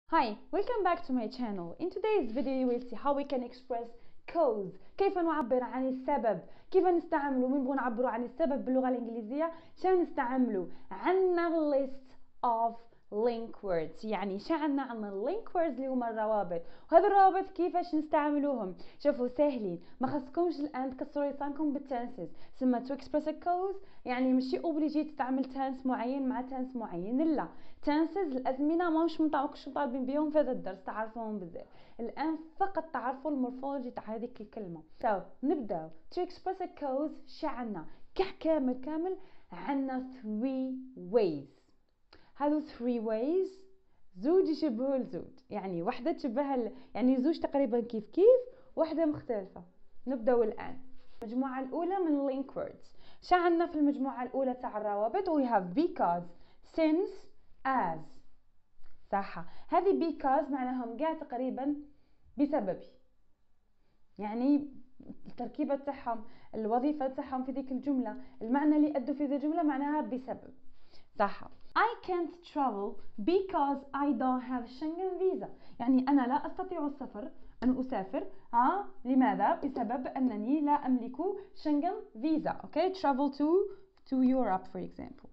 Hi, welcome back to my channel. In today's video you will see how we can express cause. كيف نعبر عن السبب، كيف نستعملوا من نبغوا نعبروا عن السبب باللغة الإنجليزية شان نستعملوا. عنا list of link words، يعني شان عنا link words اللي هما الروابط، وهذا الروابط كيفاش نستعملوهم. شوفوا سهلين، ما خصكمش الآن تكسروا لسانكم بالتنسز. ثم to express a cause يعني ماشي اوبليجي تستعمل تنس معين مع تنس معين، لا، تنسز الازمنه ماهوش مطالبين بهم في هذا الدرس تعرفوهم بزاف. الان فقط تعرفوا المورفولوجي تاع هذيك الكلمه. نبداو to express a cause. شعنا كامل عندنا 3 ways. هذو 3 ways زوج يشبهوا لزوج، يعني واحده تشبه يعني زوج تقريبا كيف واحده مختلفه. نبداو الان. المجموعه الاولى من link words. شعنا في المجموعه الاولى تاع الروابط we have because, since, as. صح، هذه because معناهم قاع تقريبا بسبب، يعني التركيبة تاعهم، الوظيفة تاعهم في ذيك الجملة، المعنى اللي أدوا في ذي الجملة معناها بسبب. صح. I can't travel because I don't have Schengen visa، يعني أنا لا أستطيع السفر، أن أسافر لماذا؟ بسبب أنني لا أملك Schengen visa. Okay, travel to Europe for example.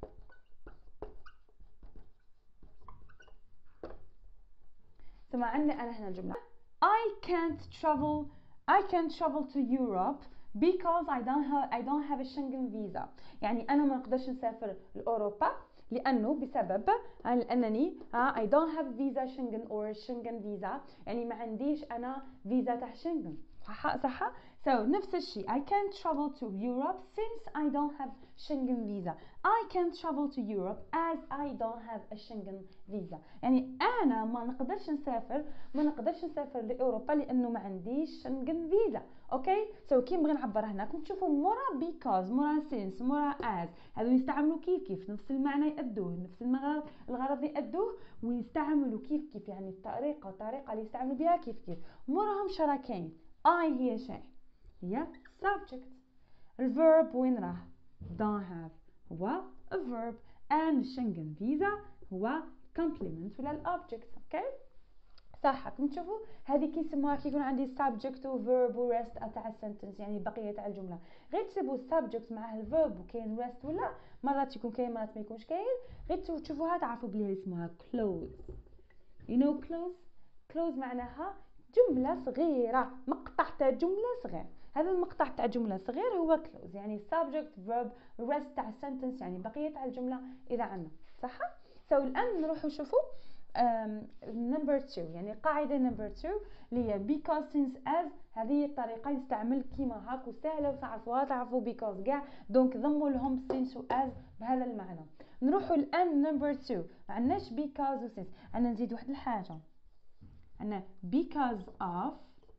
ثم عندنا أنا هنا الجملة I can't travel to Europe because I don't have a Schengen visa، يعني أنا ما نقدرش نسافر لأوروبا لأنه بسبب أنني I don't have visa Schengen or Schengen visa، يعني ما عنديش أنا فيزا تاع شنغن. صح. So نفس الشيء I can't travel to Europe since I don't have Schengen visa. I can't travel to Europe as I don't have a Schengen visa، يعني أنا ما نقدرش نسافر لأوروبا لأنه ما عنديش شنغن فيزا. أوكي، سو كي نبغي نعبر هنا كنت تشوفوا مورا because مورا since مورا as، هذو يستعملوا كيف نفس المعنى يأدوه، نفس الغرض يأدوه، ويستعملوا كيف يعني الطريقة اللي يستعملوا بها كيف موراهم شراكين. I هي شيء، هي subject. الverb وين راه؟ don't have هو a verb، and Schengen visa هو complement ولا الobject. اوكي صح. كم تشوفوا هذه كيسموها كي يكون عندي subject و verb و rest تاع السنتنس، يعني بقيه تاع الجمله، غير تسيبوا subject معه الverb وكاين rest، ولا مرات يكون كاين مرات ما يكونش كاين، غير تشوفوها تعرفوا بلي اسمها close. you know close معناها جمله صغيره، مقطع تاع جمله صغير. هذا المقطع تاع جمله صغير هو close، يعني subject verb rest تاع السنتنس، يعني بقيه تاع الجمله اذا عندنا. صح. الان نروحوا نشوفوا number 2، يعني قاعدة number 2 اللي هي because, since, as. هذه الطريقة نستعمل كيما هاك وسهلة وتعرفوها، تعرفوا because كاع، دونك ضموا لهم since و as بهذا المعنى. نروحوا الآن number 2، ما عندناش because و since، عندنا نزيد واحد الحاجة، عندنا because of،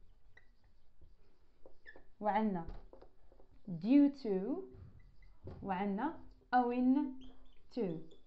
وعندنا due to، وعندنا owing to.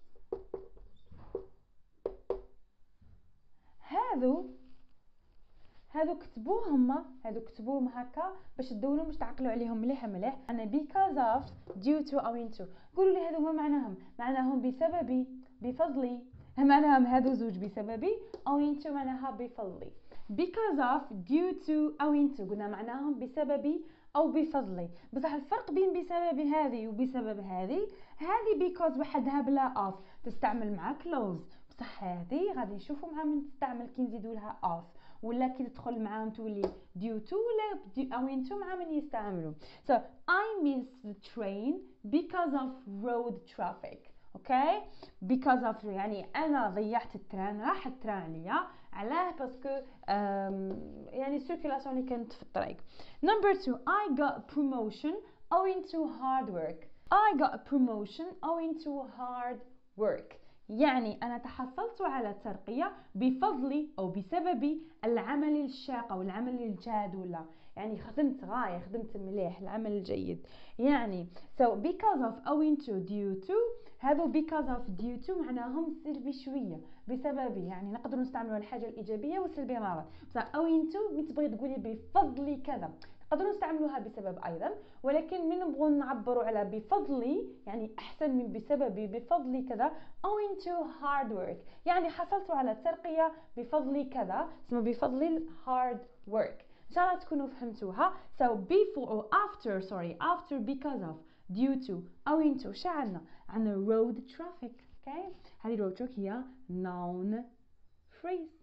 هادو كتبوهم هكا باش تدوروا باش تعقلوا عليهم مليح. انا because of, due to، owing to. قولوا لي هادو ما معناهم بسببي، بفضلي، معناهم هادو زوج بسببي، owing to معناها بفضلي. because of, due to، owing to قلنا معناهم بسببي او بفضلي، بصح الفرق بين بسبب هذه وبسبب هذه because وحدها بلا of تستعمل مع close، بصح هذه غادي نشوفوا مع من تستعمل كي نزيدوا لها of، ولا كي تدخل معاهم تولي due to ولا owing to مع من يستعملوا. So I missed the train because of road traffic. اوكي because of يعني انا ضيعت التران، راح التران عليا، علاه باسكو يعني السيركيلاسيون اللي كانت في الطريق. number 2 I got promotion owing to hard work. I got a promotion owing to hard work، يعني أنا تحصلت على ترقية بفضلي أو بسبب العمل الشاق أو العمل الجاد، ولا يعني خدمت مليح، العمل الجيد. يعني so because of, owing to، due to. هذا because of due to معناهم سلبي شوية، بسبب، يعني نقدر نستعملوا الحاجة الإيجابية والسلبية مع بعض. بصح owing to مي تبغي تقولي بفضل كذا، نقدروا نستعملوها بسبب ايضا، ولكن من نبغوا نعبروا على بفضلي يعني احسن من بسببي، بفضلي كذا owing to hard work، يعني حصلت على ترقية بفضل كذا، اسمه بفضل hard work. ان شاء الله تكونوا فهمتوها. so before or after because of due to owing to شعلنا عن road traffic. okay هذه road traffic هي noun phrase.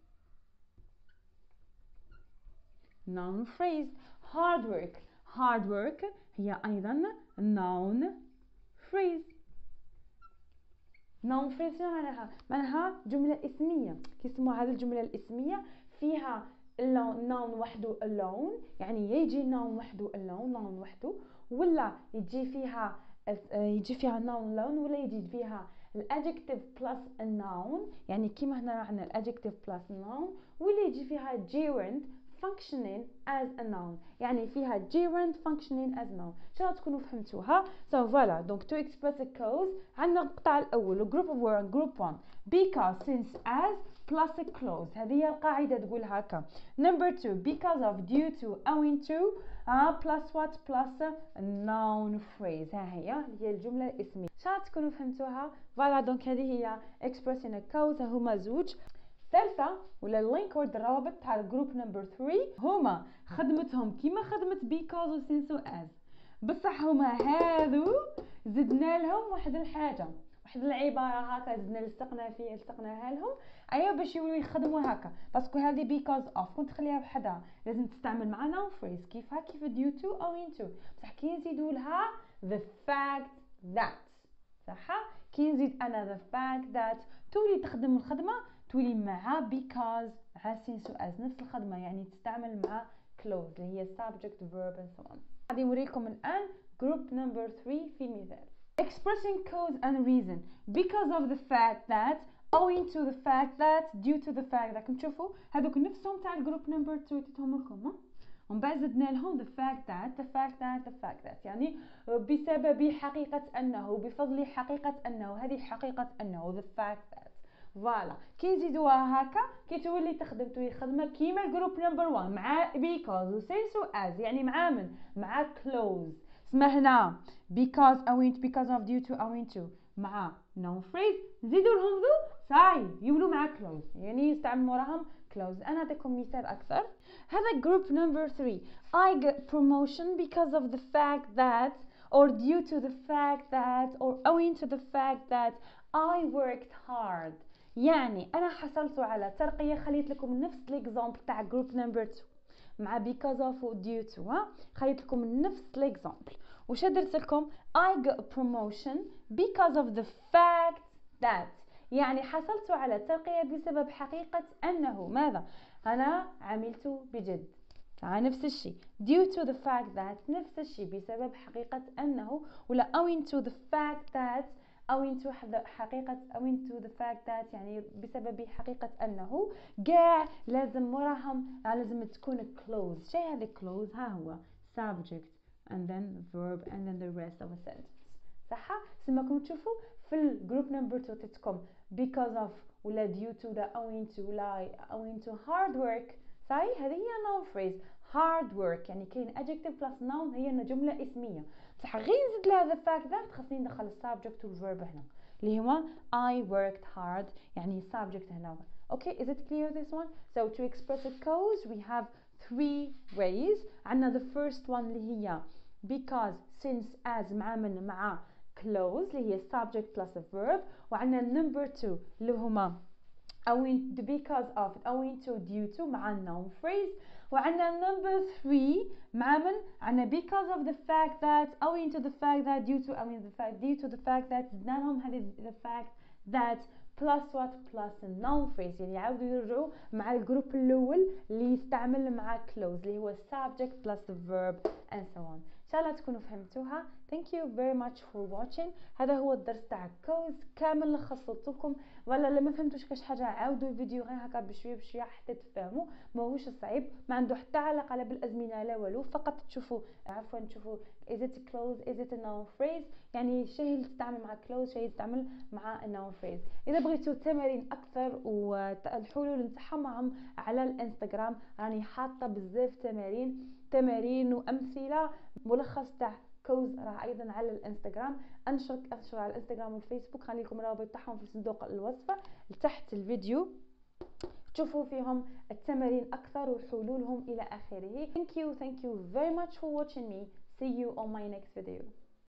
noun phrase. hard work هي أيضا noun phrase. noun phrase شنو معناها جملة اسمية. كيسموها هذه الجملة الاسمية فيها noun وحده alone، يعني يجي noun وحده alone noun وحده، ولا يجي فيها noun alone، ولا يجي فيها الadjective plus a noun، يعني كيما هنا عندنا الadjective plus noun، ولا يجي فيها gerund functioning as a noun، يعني فيها gerund functioning as noun. ان شاء الله تكونوا فهمتوها. so voilà donc to express a cause عندنا القطاع الاول group of word group 1 because since as plus a clause، هذه هي القاعده تقول هكا. number 2 because of due to owing to plus what plus a noun phrase، ها هي الجمله الاسميه. ان شاء الله تكونوا فهمتوها. voilà donc هذه هي expressing a cause، هما زوج. ثالثة ولا اللينك وورد الروابط تاع الجروب نمبر 3 هما خدمتهم كيما خدمت because و since و as، بصح هما هذو زدنا لهم واحد الحاجة، واحد العبارة هكا زدنا لصقناها لهم ايوا باش يوليو يخدموا هكا، باسكو هذه because of كنت تخليها بحدها لازم تستعمل مع noun phrase كيف due to او into، بصح كي نزيدوا لها the fact that، صح كي نزيد انا the fact that تولي تخدم الخدمة تولي مع because مع since و as نفس الخدمة، يعني تستعمل مع clause اللي هي subject verb and so on. غادي نوريكم الآن group number 3 في مثال. expressing cause and reason because of the fact that owing to the fact that due to the fact that. كنتشوفوا هذوك نفسهم تاع الجروب نمبر 2 تتهم لكم، ومن بعد زدنا لهم the fact that يعني بسبب حقيقة أنه، بفضل حقيقة أنه، هذه حقيقة أنه the fact that. فوالا كي نزيدوها هكا كي تولي تولي خدمه كيما الجروب نمبر 1 مع because و since و as، يعني مع من مع clause. اسمه هنا because of due to owing to مع noun phrase، نزيدوا لهم ذو صاي يولوا مع clause، يعني يستعملوا وراهم clause. انا اعطيكم مثال اكثر. هذا group number 3 I got promotion because of the fact that or due to the fact that or owing to the fact that I worked hard، يعني انا حصلت على ترقيه. خليت لكم نفس الاكزامبل تاع جروب نمبر 2 مع because of و due to، خليت لكم نفس الاكزامبل. وش درت لكم I got promotion because of the fact that، يعني حصلت على ترقيه بسبب حقيقه انه ماذا انا عملت بجد. نفس الشيء due to the fact that نفس الشيء بسبب حقيقه انه، ولا owing to the fact that owing to حقيقة owing to the fact that يعني بسبب حقيقة أنه قاع لازم وراهم لازم تكون clause. شيء هذا clause ها هو subject and then verb and then the rest of a sentence، صح؟ سماكم تشوفوا في الجروب نمبر 2 تتكم because of ولا due to ولا owing to ولا owing to hard work، صحيح؟ هذه هي noun phrase hard work، يعني كاين adjective plus noun، هي جملة اسمية، بصح غير نزيد لها the fact that خاصني ندخل السبجكت والverb هنا اللي هو I worked hard، يعني subject هنا. okay is it clear this one? so to express a cause we have 3 ways. عندنا the first one اللي هي because since as مع من مع clause اللي هي subject plus a verb، وعندنا number 2 اللي هما owing because of owing to due to مع noun phrase، وعندنا number 3 مع من عندنا because of the fact that owing to the fact that due to due to the fact that زدنا لهم هذه the fact that plus what plus a noun phrase، يعني يعاودوا يرجعوا مع الجروب الأول اللي يستعمل مع clause اللي هو subject plus the verb and so on. إن شاء الله تكونوا فهمتوها. Thank you very much for watching. هذا هو الدرس تاع cause كامل اللي خصصت لكم، ولا لما فهمتوش كاش حاجه عاودوا الفيديو غير هكا بشويه بشويه حتى تفهموا. ماهوش صعيب، ما عنده حتى علاقه لا بالازمنه لا والو، فقط تشوفوا تشوفوا is it close is it a noun phrase، يعني شيء اللي تستعمل مع close شيء تستعمل مع noun phrase. اذا بغيتوا تمارين اكثر والحلول نتاعهم معهم على الانستغرام، راني حاطه بزاف تمارين وامثله. ملخص تاع كوز راه ايضا على الانستغرام، انشر على الانستغرام والفيسبوك، خلي لكم الرابط تاعهم في صندوق الوصف تحت الفيديو، تشوفوا فيهم التمارين اكثر وحلولهم الى اخره. Thank you very much for watching me. See you on my next video.